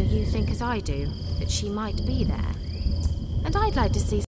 you think as I do, that she might be there. And I'd like to see